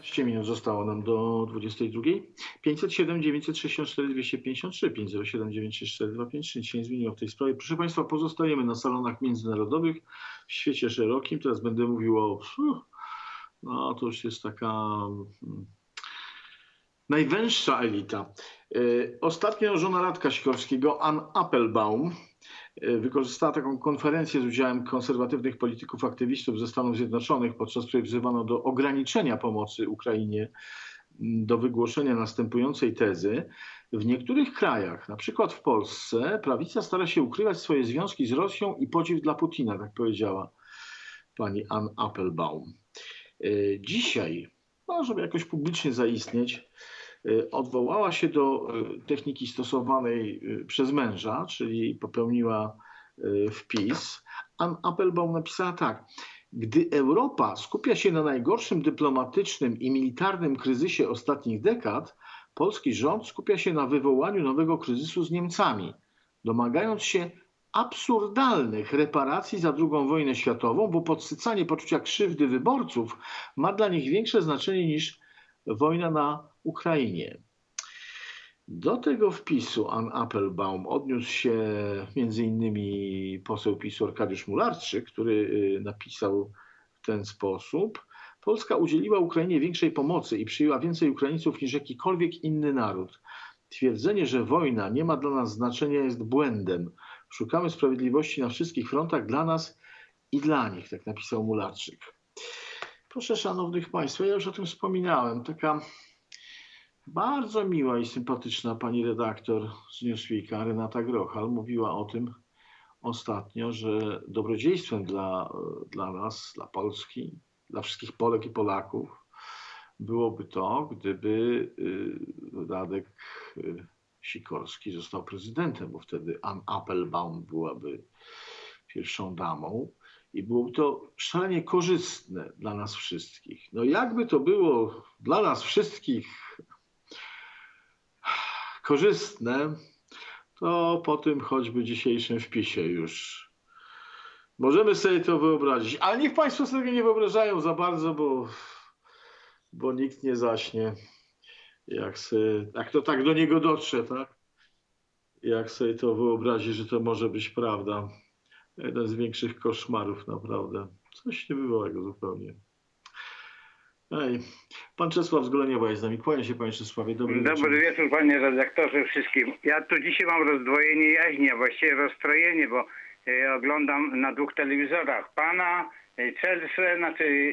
minut zostało nam do 22. 507 964 253 507 934 253. Nic się nie zmieniło w tej sprawie. Proszę Państwa, pozostajemy na salonach międzynarodowych w świecie szerokim. Teraz będę mówił o... No to już jest taka najwęższa elita. Ostatnio żona Radka Sikorskiego, Ann Applebaum, wykorzystała taką konferencję z udziałem konserwatywnych polityków, aktywistów ze Stanów Zjednoczonych, podczas której wzywano do ograniczenia pomocy Ukrainie, do wygłoszenia następującej tezy. W niektórych krajach, na przykład w Polsce, prawica stara się ukrywać swoje związki z Rosją i podziw dla Putina, tak powiedziała pani Ann Applebaum. Dzisiaj, żeby jakoś publicznie zaistnieć, odwołała się do techniki stosowanej przez męża, czyli popełniła wpis. Ann Applebaum napisała tak: gdy Europa skupia się na najgorszym dyplomatycznym i militarnym kryzysie ostatnich dekad, polski rząd skupia się na wywołaniu nowego kryzysu z Niemcami, domagając się absurdalnych reparacji za II wojnę światową, bo podsycanie poczucia krzywdy wyborców ma dla nich większe znaczenie niż wojna na Ukrainie. Do tego wpisu Ann Applebaum odniósł się m.in. poseł PiS-u Arkadiusz Mularczyk, który napisał w ten sposób: Polska udzieliła Ukrainie większej pomocy i przyjęła więcej Ukraińców niż jakikolwiek inny naród. Twierdzenie, że wojna nie ma dla nas znaczenia, jest błędem. Szukamy sprawiedliwości na wszystkich frontach, dla nas i dla nich, tak napisał Mularczyk. Proszę szanownych Państwa, ja już o tym wspominałem. Taka bardzo miła i sympatyczna pani redaktor z Newsweeka, Renata Grochal, mówiła o tym ostatnio, że dobrodziejstwem dla nas, dla Polski, dla wszystkich Polek i Polaków byłoby to, gdyby Radek Sikorski został prezydentem, bo wtedy Ann Applebaum byłaby pierwszą damą i byłoby to szalenie korzystne dla nas wszystkich. No jakby to było dla nas wszystkich korzystne, to po tym choćby dzisiejszym wpisie już możemy sobie to wyobrazić. Ale niech Państwo sobie nie wyobrażają za bardzo, bo nikt nie zaśnie, jak to tak do niego dotrze, tak? Jak sobie to wyobrazi, że to może być prawda. Jeden z większych koszmarów, naprawdę. Coś niebywałego zupełnie. Pan Czesław z Goleniowa jest z nami. Kłania się, panie Czesławie. Dobry wieczór, panie redaktorze, wszystkim. Ja tu dzisiaj mam rozdwojenie jaźni, a właściwie rozstrojenie, bo oglądam na dwóch telewizorach. Pana Chelsea, znaczy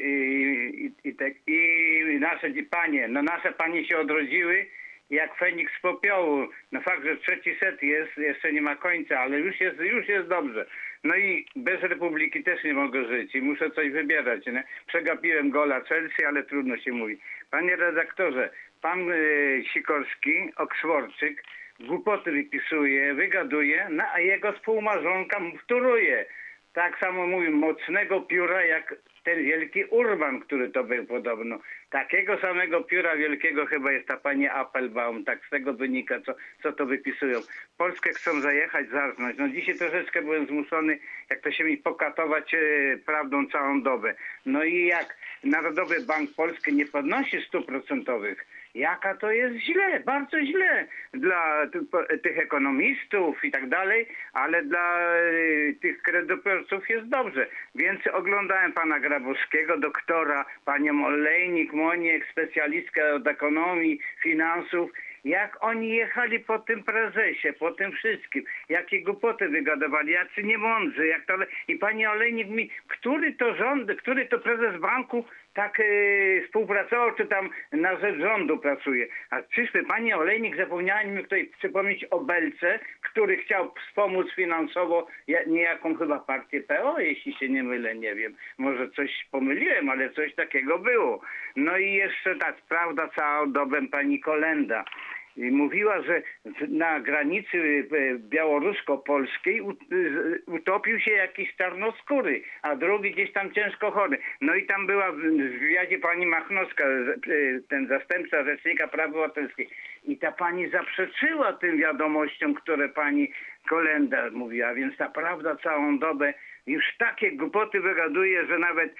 i nasze panie. No nasze panie się odrodziły jak Feniks z popiołu. No fakt, że trzeci set jest, jeszcze nie ma końca, ale już jest dobrze. No i bez Republiki też nie mogę żyć i muszę coś wybierać. Nie? Przegapiłem gola Chelsea, ale trudno się mówi. Panie redaktorze, pan Sikorski, Oksforczyk, głupoty wypisuje, wygaduje, no, a jego współmarzonka mu wtóruje. Tak samo mówił, mocnego pióra jak ten wielki Urban, który to był podobno. Takiego samego pióra wielkiego chyba jest ta pani Applebaum. Tak z tego wynika, co to wypisują. Polskę chcą zajechać, zarżnąć. No dzisiaj troszeczkę byłem zmuszony, jak to się mi pokatować prawdą całą dobę. No i jak Narodowy Bank Polski nie podnosi stóp procentowych, jaka to jest źle, bardzo źle dla tych ekonomistów i tak dalej, ale dla tych kredytobiorców jest dobrze. Więc oglądałem pana Grabowskiego, doktora, panią Olejnik, Moniek, specjalistkę od ekonomii, finansów, jak oni jechali po tym prezesie, po tym wszystkim, jakie głupoty wygadywali, jacy niemądrzy, jak to... I pani Olejnik mi, który to prezes banku tak współpracował, czy tam na rzecz rządu pracuje. A czyżby pani Olejnik zapomniała mi tutaj przypomnieć o Belce, który chciał wspomóc finansowo niejaką chyba partię PO, jeśli się nie mylę, nie wiem. Może coś pomyliłem, ale coś takiego było. No i jeszcze tak, prawda całą dobę pani Kolenda. Mówiła, że na granicy białorusko-polskiej utopił się jakiś czarnoskóry, a drugi gdzieś tam ciężko chory. No i tam była w wywiadzie pani Machnowska, ten zastępca Rzecznika Praw Obywatelskich. I ta pani zaprzeczyła tym wiadomościom, które pani Kolenda mówiła. Więc ta prawda całą dobę już takie głupoty wygaduje, że nawet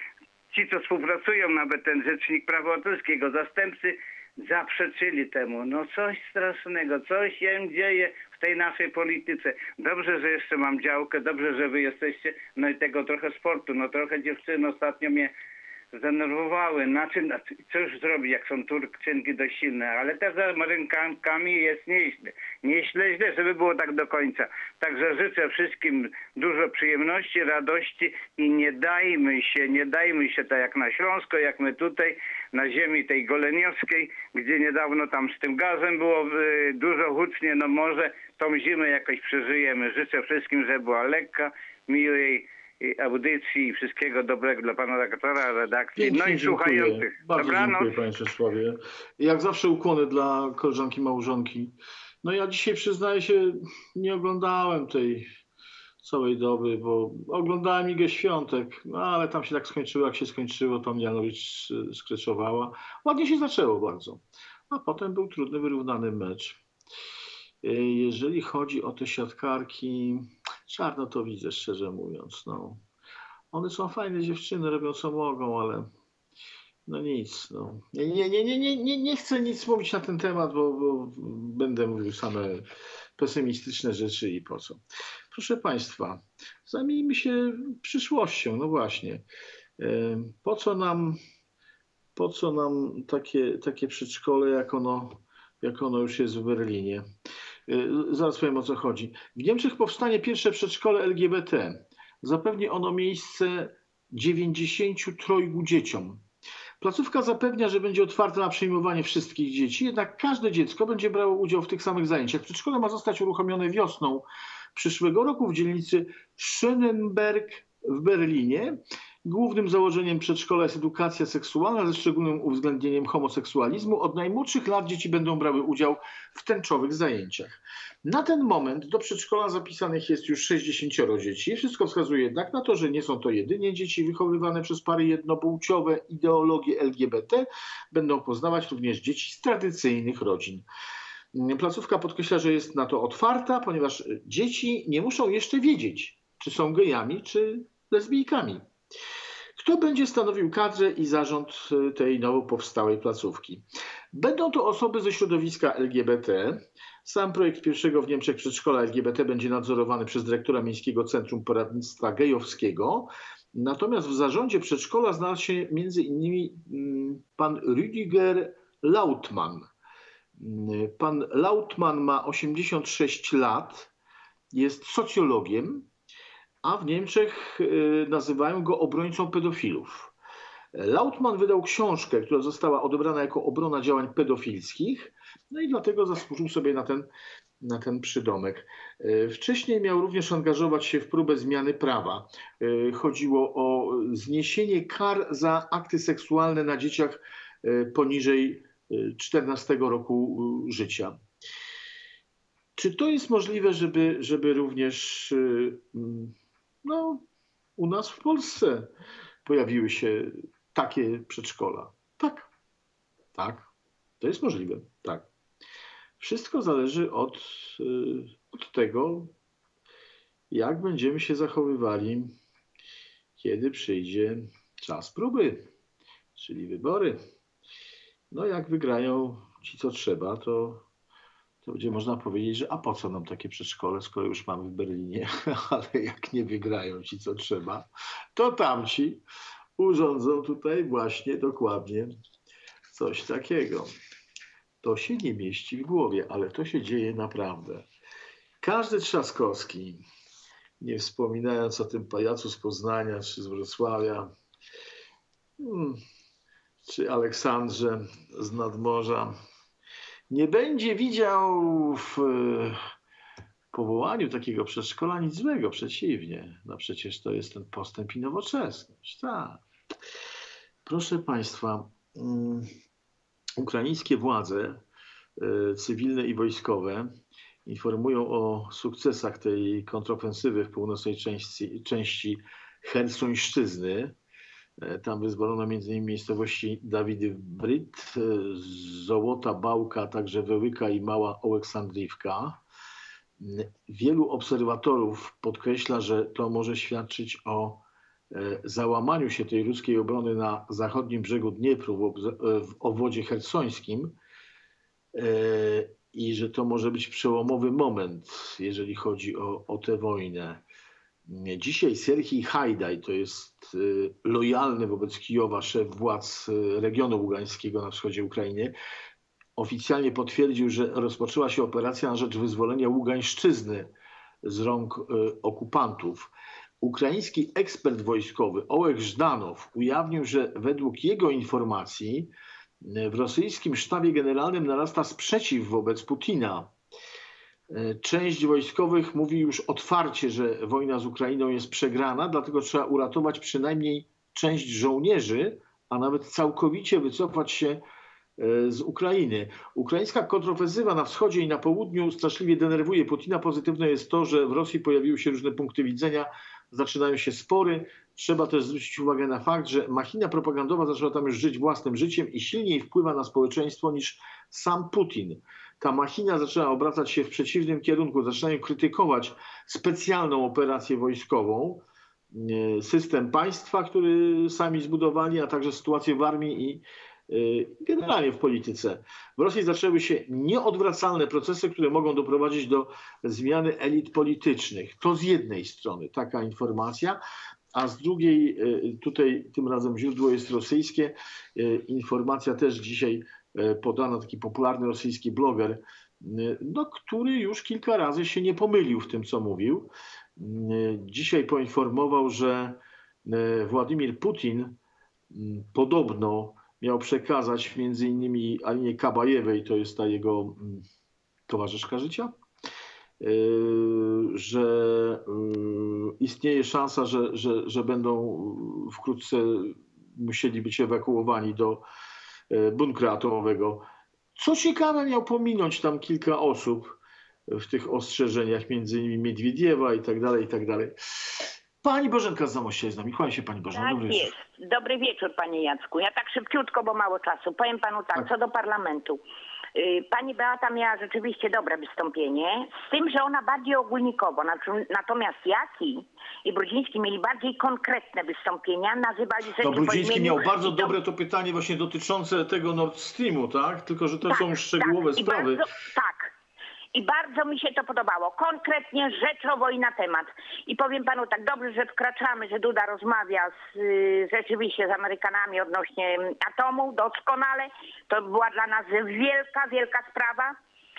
ci, co współpracują, nawet ten rzecznik prawa autorskiego, zastępcy, zaprzeczyli temu. No coś strasznego, coś się dzieje w tej naszej polityce. Dobrze, że jeszcze mam działkę, dobrze, że wy jesteście, no i tego trochę sportu, no trochę dziewczyny ostatnio mnie zdenerwowały. Co już zrobić, jak są Turczynki dość silne, ale też z Amerykankami jest nieźle. Źle, żeby było tak do końca. Także życzę wszystkim dużo przyjemności, radości i nie dajmy się tak jak na Śląsko, jak my tutaj na ziemi tej goleniowskiej, gdzie niedawno tam z tym gazem było dużo hucznie, no może tą zimę jakoś przeżyjemy. Życzę wszystkim, żeby była lekka, miłej audycji i wszystkiego dobrego dla pana redaktora, redakcji, Pięknie, no i dziękuję. słuchających. Bardzo Dobranoc. dziękuję, panie Czesławie. Jak zawsze ukłony dla koleżanki małżonki. No ja dzisiaj przyznaję się, nie oglądałem tej całej doby, bo oglądałem Igę Świątek, no ale tam się tak skończyło, jak się skończyło, to Janowicz skreczowała. Ładnie się zaczęło bardzo, a potem był trudny, wyrównany mecz. Jeżeli chodzi o te siatkarki, czarno to widzę, szczerze mówiąc. No. One są fajne dziewczyny, robią co mogą, ale no nic. No. Nie chcę nic mówić na ten temat, bo będę mówił same pesymistyczne rzeczy i po co. Proszę Państwa, zajmijmy się przyszłością. No właśnie. Po co nam takie przedszkole, jak ono już jest w Berlinie? Zaraz powiem, o co chodzi. W Niemczech powstanie pierwsze przedszkole LGBT. Zapewni ono miejsce 93 dzieciom. Placówka zapewnia, że będzie otwarta na przyjmowanie wszystkich dzieci, jednak każde dziecko będzie brało udział w tych samych zajęciach. Przedszkole ma zostać uruchomione wiosną przyszłego roku w dzielnicy Schönenberg w Berlinie. Głównym założeniem przedszkola jest edukacja seksualna ze szczególnym uwzględnieniem homoseksualizmu. Od najmłodszych lat dzieci będą brały udział w tęczowych zajęciach. Na ten moment do przedszkola zapisanych jest już 60 dzieci. Wszystko wskazuje jednak na to, że nie są to jedynie dzieci wychowywane przez pary jednopłciowe. Ideologię LGBT będą poznawać również dzieci z tradycyjnych rodzin. Placówka podkreśla, że jest na to otwarta, ponieważ dzieci nie muszą jeszcze wiedzieć, czy są gejami, czy lesbijkami. Kto będzie stanowił kadrę i zarząd tej nowo powstałej placówki? Będą to osoby ze środowiska LGBT. Sam projekt pierwszego w Niemczech przedszkola LGBT będzie nadzorowany przez dyrektora Miejskiego Centrum Poradnictwa Gejowskiego. Natomiast w zarządzie przedszkola znalazł się m.in. pan Rüdiger Lautmann. Pan Lautmann ma 86 lat, jest socjologiem, a w Niemczech nazywają go obrońcą pedofilów. Lautmann wydał książkę, która została odebrana jako obrona działań pedofilskich, no i dlatego zasłużył sobie na ten przydomek. Wcześniej miał również angażować się w próbę zmiany prawa. Chodziło o zniesienie kar za akty seksualne na dzieciach poniżej 14 roku życia. Czy to jest możliwe, żeby również u nas w Polsce pojawiły się takie przedszkola? Tak, to jest możliwe, tak. Wszystko zależy od tego, jak będziemy się zachowywali, kiedy przyjdzie czas próby, czyli wybory. No jak wygrają ci, co trzeba, to będzie można powiedzieć, że a po co nam takie przedszkole, skoro już mamy w Berlinie, ale jak nie wygrają ci, co trzeba, to tamci urządzą tutaj właśnie dokładnie coś takiego. To się nie mieści w głowie, ale to się dzieje naprawdę. Każdy Trzaskowski, nie wspominając o tym pajacu z Poznania czy z Wrocławia, czy Aleksandrze z Nadmorza, nie będzie widział w powołaniu takiego przedszkola nic złego, przeciwnie. No przecież to jest ten postęp i nowoczesność. Tak. Proszę Państwa, ukraińskie władze cywilne i wojskowe informują o sukcesach tej kontrofensywy w północnej części Chersońszczyzny. Tam wyzwolono m.in. miejscowości Dawidów-Bryt, Złota Bałka, także Wełyka i Mała Oleksandriwka. Wielu obserwatorów podkreśla, że to może świadczyć o załamaniu się tej ruskiej obrony na zachodnim brzegu Dniepru w obwodzie chersońskim i że to może być przełomowy moment, jeżeli chodzi o tę wojnę. Dzisiaj Serhij Hajdaj, to jest lojalny wobec Kijowa szef władz regionu ługańskiego na wschodzie Ukrainy, oficjalnie potwierdził, że rozpoczęła się operacja na rzecz wyzwolenia Ługańszczyzny z rąk okupantów. Ukraiński ekspert wojskowy Ołeh Żdanow ujawnił, że według jego informacji w rosyjskim sztabie generalnym narasta sprzeciw wobec Putina. Część wojskowych mówi już otwarcie, że wojna z Ukrainą jest przegrana, dlatego trzeba uratować przynajmniej część żołnierzy, a nawet całkowicie wycofać się z Ukrainy. Ukraińska kontrofensywa na wschodzie i na południu straszliwie denerwuje Putina. Pozytywne jest to, że w Rosji pojawiły się różne punkty widzenia, zaczynają się spory. Trzeba też zwrócić uwagę na fakt, że machina propagandowa zaczęła tam już żyć własnym życiem i silniej wpływa na społeczeństwo niż sam Putin. Ta machina zaczęła obracać się w przeciwnym kierunku, zaczynają krytykować specjalną operację wojskową, system państwa, który sami zbudowali, a także sytuację w armii i generalnie w polityce. W Rosji zaczęły się nieodwracalne procesy, które mogą doprowadzić do zmiany elit politycznych. To z jednej strony taka informacja, a z drugiej, tutaj tym razem źródło jest rosyjskie, informacja też dzisiaj podana, taki popularny rosyjski bloger, no, który już kilka razy się nie pomylił w tym, co mówił. Dzisiaj poinformował, że Władimir Putin podobno miał przekazać między innymi Alinie Kabajewej, to jest ta jego towarzyszka życia, że istnieje szansa, że będą wkrótce musieli być ewakuowani do bunkra atomowego. Co ciekawe, miał pominąć tam kilka osób w tych ostrzeżeniach, między innymi Miedwiediewa i tak dalej, i tak dalej. Pani Bożenka z Zamościa jest z nami. Kłaniam się pani Bożena. Tak Dobry jest. wieczór. Dobry wieczór, panie Jacku. Ja tak szybciutko, bo mało czasu. Powiem panu tak, co do parlamentu. Pani Beata miała rzeczywiście dobre wystąpienie, z tym, że ona bardziej ogólnikowo. Natomiast Jaki i Brudziński mieli bardziej konkretne wystąpienia, nazywali rzeczy No, Brudziński miał bardzo to dobre to pytanie właśnie dotyczące tego Nord Streamu, tak? Tylko że to są szczegółowe tak. sprawy. I bardzo mi się to podobało. Konkretnie, rzeczowo i na temat. I powiem panu tak, dobrze, że wkraczamy, że Duda rozmawia rzeczywiście z Amerykanami odnośnie atomu, doskonale. To była dla nas wielka, wielka sprawa.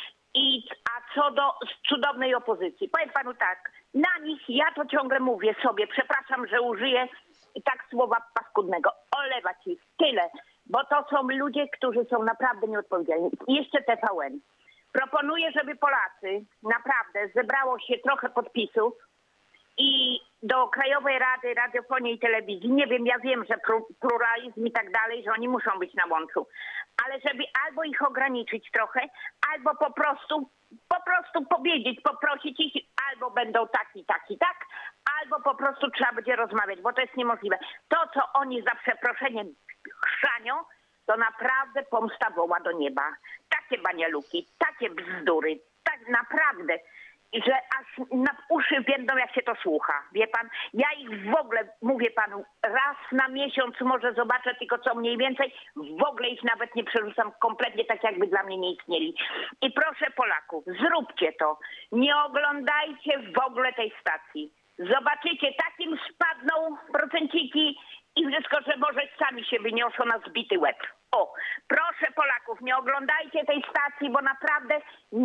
A co do cudownej opozycji, powiem panu tak, na nich, ja to ciągle mówię sobie, przepraszam, że użyję tak słowa paskudnego, olewać ich, tyle. Bo to są ludzie, którzy są naprawdę nieodpowiedzialni. I jeszcze TVN. Proponuję, żeby Polacy naprawdę zebrało się trochę podpisów i do Krajowej Rady Radiofonii i Telewizji, nie wiem, ja wiem, że pluralizm i tak dalej, że oni muszą być na łączu, ale żeby albo ich ograniczyć trochę, albo po prostu powiedzieć, poprosić ich, albo będą tak, albo po prostu trzeba będzie rozmawiać, bo to jest niemożliwe. To, co oni za przeproszeniem chrzanią, to naprawdę pomsta woła do nieba. Takie banialuki, takie bzdury, tak naprawdę, że aż na uszy będą, jak się to słucha. Wie pan, ja ich w ogóle, mówię panu, raz na miesiąc może zobaczę tylko co mniej więcej, w ogóle ich nawet nie przerzucam kompletnie, tak jakby dla mnie nie istnieli. I proszę Polaków, zróbcie to. Nie oglądajcie w ogóle tej stacji. Zobaczycie, takim spadną procenciki i wszystko, że może sami się wyniosą na zbity łeb. O, proszę Polaków, nie oglądajcie tej stacji, bo naprawdę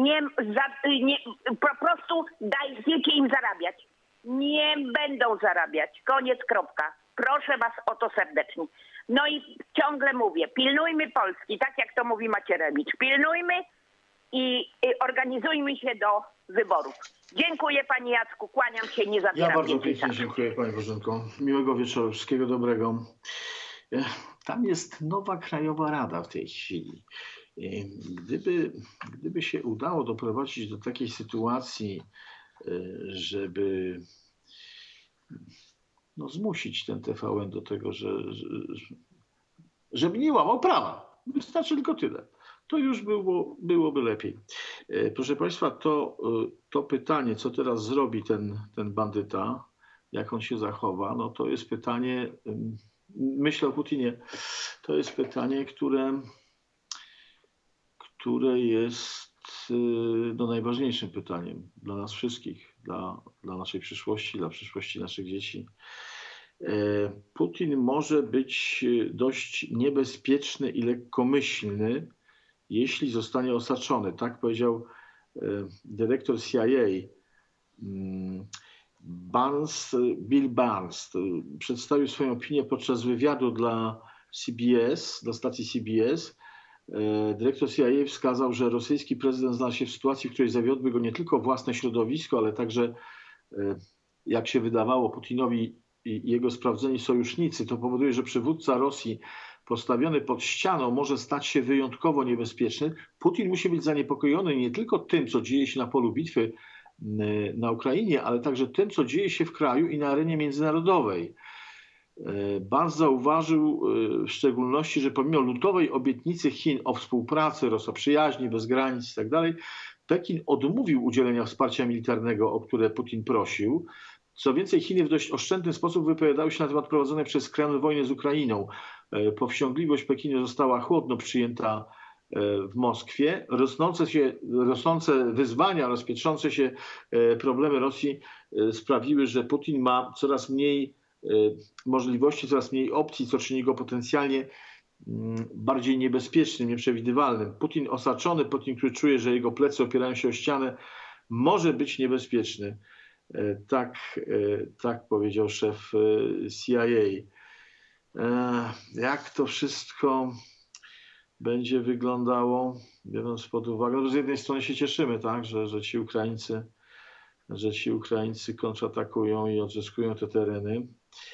po prostu dajcie im zarabiać. Nie będą zarabiać. Koniec, kropka. Proszę was o to serdecznie. No i ciągle mówię, pilnujmy Polski, tak jak to mówi Macierewicz. Pilnujmy i organizujmy się do wyborów. Dziękuję panie Jacku, kłaniam się, nie zabieram. Ja bardzo pięknie dziękuję pani Bożenko. Miłego wieczoru, wszystkiego dobrego. Tam jest nowa Krajowa Rada w tej chwili. Gdyby się udało doprowadzić do takiej sytuacji, żeby zmusić ten TVN do tego, żeby nie łamał prawa. Wystarczy tylko tyle. To już byłoby lepiej. Proszę państwa, to pytanie, co teraz zrobi ten bandyta, jak on się zachowa, no to jest pytanie, myślę o Putinie, to jest pytanie, które jest no, najważniejszym pytaniem dla nas wszystkich, dla naszej przyszłości, dla przyszłości naszych dzieci. Putin może być dość niebezpieczny i lekkomyślny, jeśli zostanie osaczony. Tak powiedział dyrektor CIA Bill Barnes. Przedstawił swoją opinię podczas wywiadu dla CBS, dla stacji CBS. Dyrektor CIA wskazał, że rosyjski prezydent znalazł się w sytuacji, w której zawiodły go nie tylko własne środowisko, ale także, jak się wydawało Putinowi, i jego sprawdzeni sojusznicy. To powoduje, że przywódca Rosji postawiony pod ścianą może stać się wyjątkowo niebezpieczny. Putin musi być zaniepokojony nie tylko tym, co dzieje się na polu bitwy na Ukrainie, ale także tym, co dzieje się w kraju i na arenie międzynarodowej. Barnes zauważył w szczególności, że pomimo lutowej obietnicy Chin o współpracy, Rosja-przyjaźni, bez granic itd., Pekin odmówił udzielenia wsparcia militarnego, o które Putin prosił. Co więcej, Chiny w dość oszczędny sposób wypowiadały się na temat prowadzonej przez Kreml wojny z Ukrainą. Powściągliwość Pekinu została chłodno przyjęta w Moskwie. Rosnące wyzwania, rozpietrzące się problemy Rosji sprawiły, że Putin ma coraz mniej możliwości, coraz mniej opcji, co czyni go potencjalnie bardziej niebezpiecznym, nieprzewidywalnym. Putin osaczony, Putin, który czuje, że jego plecy opierają się o ścianę, może być niebezpieczny. Tak powiedział szef CIA. Jak to wszystko będzie wyglądało, biorąc pod uwagę, no z jednej strony się cieszymy, tak, że ci Ukraińcy kontratakują i odzyskują te tereny.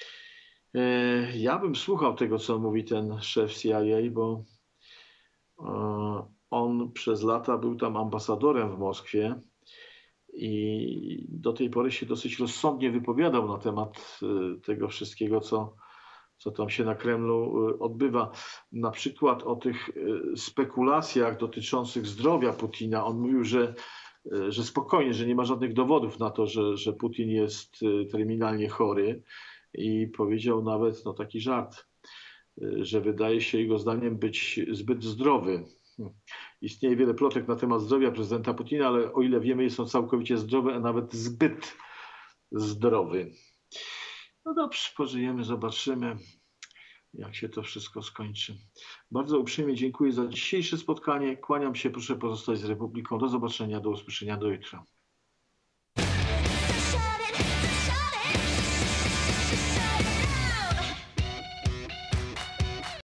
Ja bym słuchał tego, co mówi ten szef CIA, bo on przez lata był tam ambasadorem w Moskwie i do tej pory się dosyć rozsądnie wypowiadał na temat tego wszystkiego, co tam się na Kremlu odbywa. Na przykład o tych spekulacjach dotyczących zdrowia Putina. On mówił, że spokojnie, że nie ma żadnych dowodów na to, że Putin jest terminalnie chory i powiedział nawet taki żart, że wydaje się jego zdaniem być zbyt zdrowy. Istnieje wiele plotek na temat zdrowia prezydenta Putina, ale o ile wiemy, jest on całkowicie zdrowy, a nawet zbyt zdrowy. No dobrze, pożyjemy, zobaczymy, jak się to wszystko skończy. Bardzo uprzejmie dziękuję za dzisiejsze spotkanie. Kłaniam się, proszę pozostać z Republiką. Do zobaczenia, do usłyszenia, do jutra.